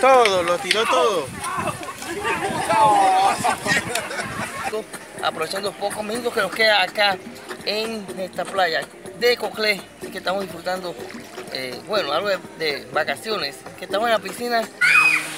Todo, lo tiró todo. Aprovechando los pocos minutos que nos queda acá en esta playa de Coclé, que estamos disfrutando, bueno, algo de vacaciones, que estamos en la piscina